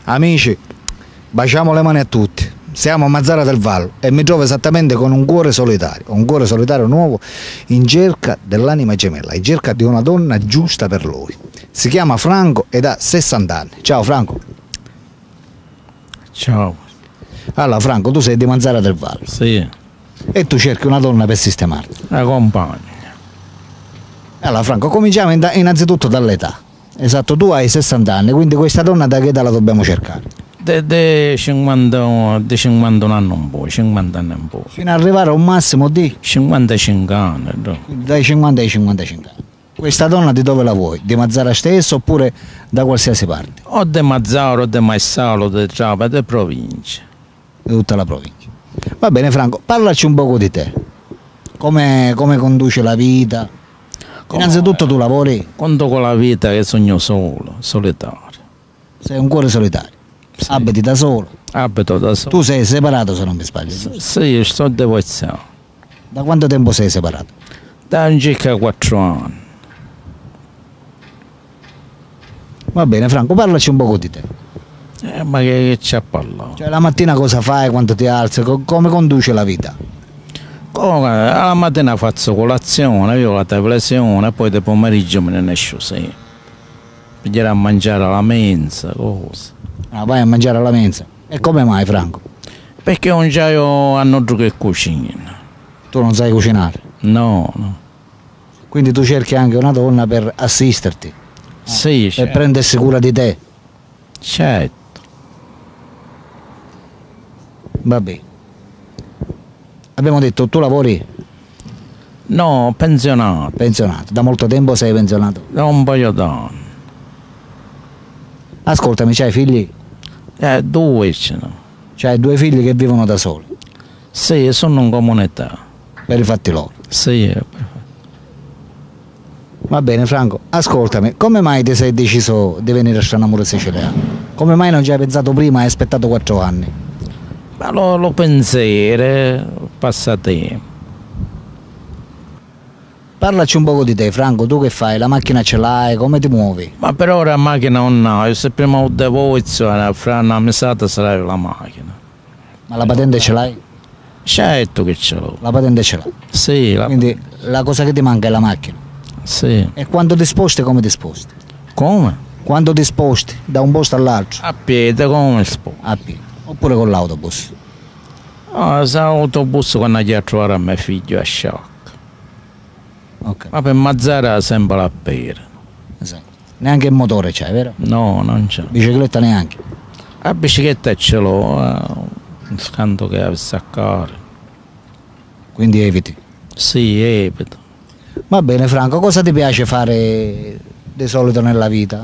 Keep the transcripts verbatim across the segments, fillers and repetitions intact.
Amici, baciamo le mani a tutti. Siamo a Mazara del Vallo e mi trovo esattamente con un cuore solitario, un cuore solitario nuovo in cerca dell'anima gemella, in cerca di una donna giusta per lui. Si chiama Franco ed ha sessanta anni. Ciao Franco. Ciao. Allora Franco, tu sei di Mazara del Vallo. Sì. E tu cerchi una donna per sistemarti. La compagna. Allora Franco, cominciamo innanzitutto dall'età. Esatto, tu hai sessanta anni, quindi questa donna da che età la dobbiamo cercare? De cinquanta, de cinquantuno anni un po', cinquanta anni un po'. Fino ad arrivare a un massimo di? cinquantacinque anni. No? Dai cinquanta ai cinquantacinque anni. Questa donna di dove la vuoi? Di Mazara stesso oppure da qualsiasi parte? O di Mazara, o di Maissalo, o di Trapa, di provincia. Di tutta la provincia. Va bene Franco, parlaci un poco di te. Come, come conduci la vita? Come, innanzitutto tu lavori? Conto la vita che sogno solo, solitario. Sei un cuore solitario? Sì. Abiti da solo? Abito da solo. Tu sei separato se non mi sbaglio? S sì, sto divorziato. Da quanto tempo sei separato? Da circa quattro anni. Va bene Franco, parlaci un poco di te. Eh, ma che, che ci ha parlato? Cioè la mattina cosa fai, quando ti alzi, co come conduci la vita? Come? La mattina faccio colazione, io la televisione, poi del pomeriggio me ne esco sempre. Per a mangiare alla mensa, cose. Ah, vai a mangiare alla mensa. E come mai Franco? Perché non c'è hanno che cucina. Tu non sai cucinare? No, no. Quindi tu cerchi anche una donna per assisterti? Sì, per certo. prendersi cura di te? Certo. Va bene. Abbiamo detto, tu lavori? No, pensionato. Pensionato. Da molto tempo sei pensionato? Da un paio d'anni. Ascoltami, c'hai figli? Eh, due ce n'ho. C'hai due figli che vivono da soli? Sì, sono in comunità. Per i fatti loro? Sì. Va bene Franco, ascoltami, come mai ti sei deciso di venire a Stranamuro Siciliano? Come mai non ci hai pensato prima e hai aspettato quattro anni? Ma lo, lo pensiero, passatempo. Parlaci un poco di te Franco, tu che fai? La macchina ce l'hai? Come ti muovi? Ma per ora la macchina non ho, se prima ho divorzio, fra una mesata sarà la macchina. Ma la patente ce l'hai? Certo che ce l'ho. La patente ce l'hai? Sì. La... Quindi la cosa che ti manca è la macchina? Sì. E quando ti sposti come ti sposti? Come? Quando ti sposti da un posto all'altro? A piedi, come sposti? A piedi. Oppure con l'autobus? Ah, se l'autobus quando andai a trovare a mio figlio a Sciacca. Ok. Ma per Mazara sempre a piedi. Esatto. Neanche il motore c'hai, vero? No, non c'è. Bicicletta neanche? La bicicletta ce l'ho, eh, un scanto che avesse a caro. Quindi eviti? Sì, evito. Va bene Franco, cosa ti piace fare di solito nella vita?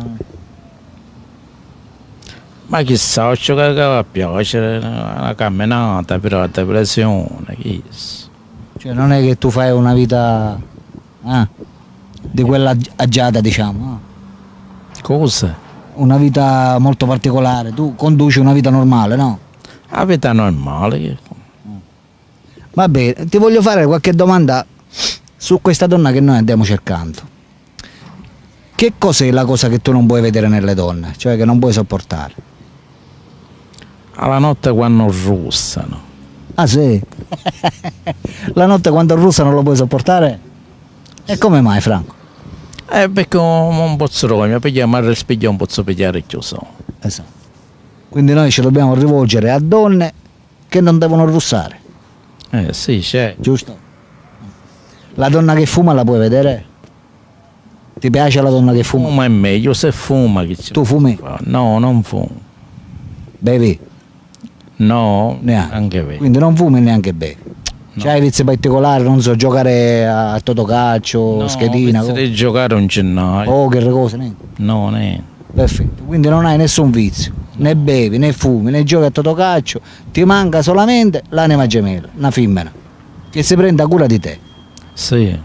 Ma chissà, ho giocato che a piacere, una camminata, però la depressione, chissà. Cioè non è che tu fai una vita eh, di quella agiata, diciamo. Eh. Cosa? Una vita molto particolare, tu conduci una vita normale, no? La vita normale. Va bene, ti voglio fare qualche domanda su questa donna che noi andiamo cercando. Che cos'è la cosa che tu non puoi vedere nelle donne, cioè che non puoi sopportare? Alla notte quando russano. Ah sì? La notte quando russano lo puoi sopportare? E come mai Franco? Eh perché non posso rompere, perché mi rispecchio non posso pigliare il chiuso. Esatto. Quindi noi ci dobbiamo rivolgere a donne che non devono russare. Eh sì, c'è. Giusto? La donna che fuma la puoi vedere? Ti piace la donna che fuma? Fuma è meglio, se fuma che tu fumi? No, non fumo. Bevi? No, neanche. Anche bevi. Quindi non fumi e neanche bevi? No. C'hai vizi particolari, non so, giocare a totocalcio, no, schedina? No, di giocare un gennaio. Poker, cose, niente? No, niente. Perfetto, quindi non hai nessun vizio, no. Né bevi, né fumi, né giochi a totocalcio, ti manca solamente l'anima gemella, una femmina, che si prenda cura di te. Sì.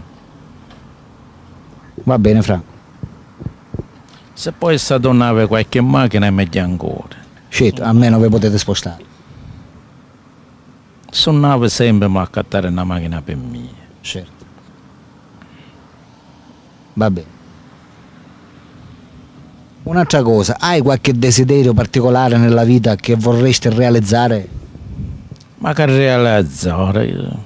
Va bene Franco. Se poi sta donna aveva qualche macchina è meglio ancora. Certo, almeno vi potete spostare. Suonava sempre ma accattare una macchina per me. Certo. Va bene. Un'altra cosa, hai qualche desiderio particolare nella vita che vorresti realizzare? Ma che realizzare?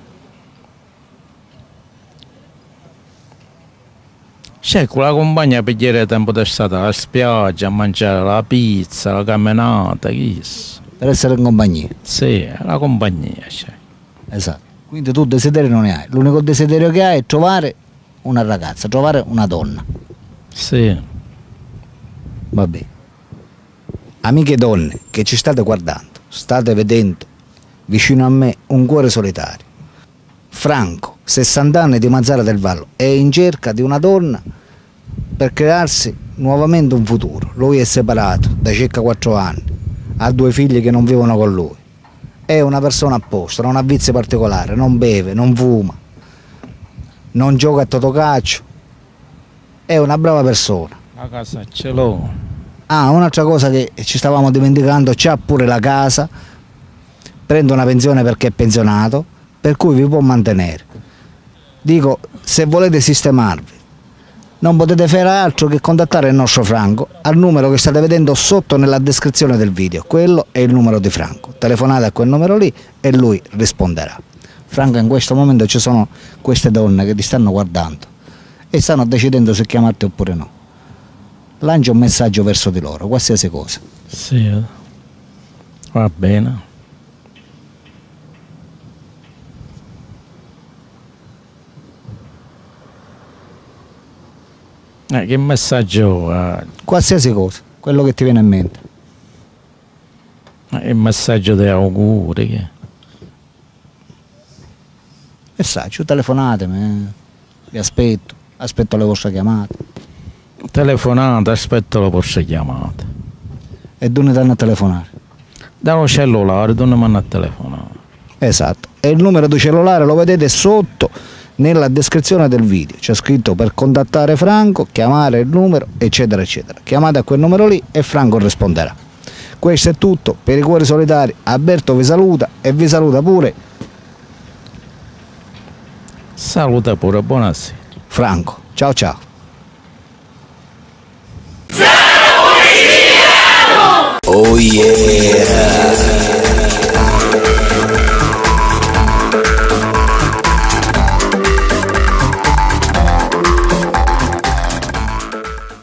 C'è quella compagna per ieri tempo d'estate alla spiaggia a mangiare la pizza, la camminata, chissà. Per essere in compagnia? Sì, la compagnia c'è. Esatto. Quindi tu desideri non ne hai. L'unico desiderio che hai è trovare una ragazza, trovare una donna. Sì. Va bene. Amiche donne che ci state guardando, state vedendo vicino a me un cuore solitario. Franco, sessanta anni, di Mazara del Vallo, è in cerca di una donna per crearsi nuovamente un futuro. Lui è separato da circa quattro anni, ha due figli che non vivono con lui. È una persona a posto, non ha vizi particolari, non beve, non fuma, non gioca a totocalcio. È una brava persona. La casa ce l'ho. Ah, un'altra cosa che ci stavamo dimenticando, c'ha pure la casa, prende una pensione perché è pensionato, per cui vi può mantenere. Dico, se volete sistemarvi, non potete fare altro che contattare il nostro Franco al numero che state vedendo sotto nella descrizione del video. Quello è il numero di Franco. Telefonate a quel numero lì e lui risponderà. Franco, in questo momento ci sono queste donne che ti stanno guardando e stanno decidendo se chiamarti oppure no. Lancia un messaggio verso di loro, qualsiasi cosa. Sì, va bene. Eh, che messaggio? Eh? Qualsiasi cosa, quello che ti viene in mente. Eh, il messaggio di auguri. Che... Messaggio, telefonatemi, eh. Vi aspetto, aspetto le vostre chiamate. Telefonate, aspetto le vostre chiamate. E dove danno a telefonare? Dallo cellulare, dove mi hanno a telefonare. Esatto, e il numero di cellulare lo vedete sotto nella descrizione del video, c'è scritto per contattare Franco, chiamare il numero, eccetera eccetera. Chiamate a quel numero lì e Franco risponderà. Questo è tutto per i cuori solitari. Alberto vi saluta e vi saluta pure Saluta pure, buonasera Franco. Ciao ciao. Oh yeah!